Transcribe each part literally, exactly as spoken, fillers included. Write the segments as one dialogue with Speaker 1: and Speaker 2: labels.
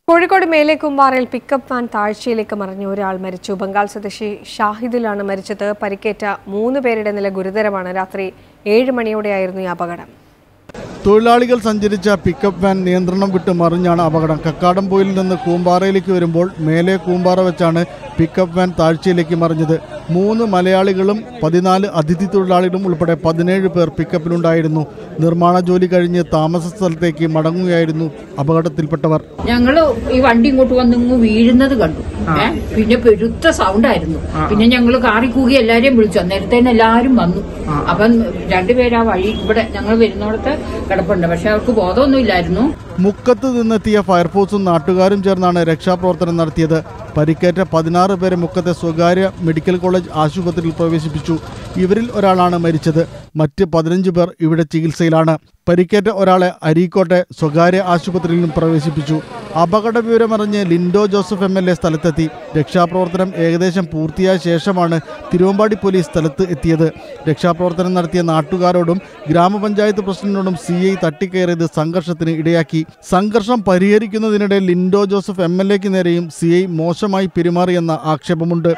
Speaker 1: കോഴിക്കോട് മേലേക്കുമ്പാറയിൽ pickup van താഴ്ചയിലേക്ക് മറിഞ്ഞ ഒരാൾ മരിച്ചു. ബംഗാൾ സ്വദേശി ഷാഹിദിലാണ് മരിച്ചത്. പരിക്കേറ്റ മൂന്ന് പേരുടെ നില ഗുരുതരമാണ്. രാത്രി ഏഴ് മണിയോടെയായിരുന്നു ഈ അപകടം.
Speaker 2: തൊഴിലാളികൾ സഞ്ചരിച്ച പിക്കപ്പ് വാൻ നിയന്ത്രണം വിട്ട് മറിഞ്ഞാണ് അപകടം. കക്കാടംപൊയിൽ നിന്ന് കൂമ്പാറയിലേക്ക് വരുമ്പോൾ മേലെ കൂമ്പാറ വെച്ചാണ് പിക്കപ്പ് വാൻ താഴ്ചയിലേക്ക് മറിഞ്ഞത്. മൂന്ന് മലയാളികളും പതിനാല് അതിഥി തൊഴിലാളികളും ഉൾപ്പെടെ പതിനേഴ് പേർ പിക്കപ്പിലുണ്ടായിരുന്നു. നിർമ്മാണ ജോലി കഴിഞ്ഞ് താമസ സ്ഥലത്തേക്ക് മടങ്ങുകയായിരുന്നു അപകടത്തിൽപ്പെട്ടവർ.
Speaker 3: ഞങ്ങള് ഈ വണ്ടി ഇങ്ങോട്ട് വന്നിങ്ങ് വീഴുന്നത് കണ്ടു. പിന്നെ പെരുത്ത സൗണ്ട് ആയിരുന്നു. പിന്നെ ഞങ്ങള് കാറി കൂകി എല്ലാരെയും വിളിച്ചു. നേരത്തേന് എല്ലാരും വന്നു. അപ്പം രണ്ടുപേരാ വഴി ഇവിടെ ഞങ്ങൾ വരുന്നിടത്ത് കിടപ്പുണ്ട്. പക്ഷെ അവർക്ക് ബോധമൊന്നുമില്ലായിരുന്നു.
Speaker 2: മുക്കത്ത് നിന്നെത്തിയ ഫയർഫോഴ്സും നാട്ടുകാരും ചേർന്നാണ് രക്ഷാപ്രവർത്തനം നടത്തിയത്. പരിക്കേറ്റ പതിനാറ് പേരെ മുക്കത്തെ സ്വകാര്യ മെഡിക്കൽ കോളേജ് ആശുപത്രിയിൽ പ്രവേശിപ്പിച്ചു. ഇവരിൽ ഒരാളാണ് മരിച്ചത്. മറ്റ് പതിനഞ്ച് പേർ ഇവിടെ ചികിത്സയിലാണ്. പരിക്കേറ്റ ഒരാളെ അരീക്കോട്ടെ സ്വകാര്യ ആശുപത്രിയിലും പ്രവേശിപ്പിച്ചു. അപകട വിവരമറിഞ്ഞ് Linto Joseph M L A സ്ഥലത്തെത്തി. രക്ഷാപ്രവർത്തനം ഏകദേശം പൂർത്തിയായ ശേഷമാണ് തിരുവമ്പാടി പോലീസ് സ്ഥലത്ത് എത്തിയത്. രക്ഷാപ്രവർത്തനം നടത്തിയ നാട്ടുകാരോടും ഗ്രാമപഞ്ചായത്ത് പ്രസിഡന്റിനോടും സി ഐ തട്ടിക്കയറിയത് സംഘർഷത്തിന് ഇടയാക്കി. സംഘർഷം പരിഹരിക്കുന്നതിനിടെ ലിൻഡോ ജോസഫ് എം എൽ എക്ക് നേരെയും സി ഐ മോശമായി പെരുമാറിയെന്ന ആക്ഷേപമുണ്ട്.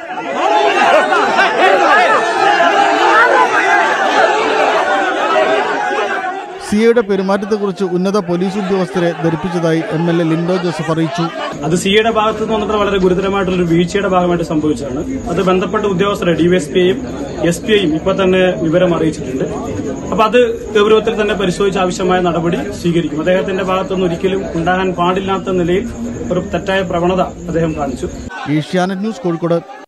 Speaker 2: സിയുടെ പെരുമാറ്റത്തെക്കുറിച്ച് ഉന്നത പോലീസ് ഉദ്യോഗസ്ഥരെ ധരിപ്പിച്ചതായി M L A Linto Joseph അറിയിച്ചു.
Speaker 4: അത് സിയുടെ ഭാഗത്ത് നിന്ന് വന്നിട്ട് വളരെ ഗുരുതരമായിട്ടുള്ള വീഴ്ചയുടെ ഭാഗമായിട്ട് സംഭവിച്ചതാണ്. അത് ബന്ധപ്പെട്ട ഉദ്യോഗസ്ഥരെ ഡിവൈഎസ്പിയെയും എസ് പിയെയും ഇപ്പൊ തന്നെ വിവരം അറിയിച്ചിട്ടുണ്ട്. അപ്പൊ അത് ഗൗരവത്തിൽ തന്നെ പരിശോധിച്ച് ആവശ്യമായ നടപടി സ്വീകരിക്കും. അദ്ദേഹത്തിന്റെ ഭാഗത്തുനിന്ന് ഒരിക്കലും ഉണ്ടാകാൻ പാടില്ലാത്ത നിലയിൽ ഒരു തെറ്റായ പ്രവണത അദ്ദേഹം കാണിച്ചു.
Speaker 2: ഏഷ്യാനെറ്റ് ന്യൂസ്, കോഴിക്കോട്.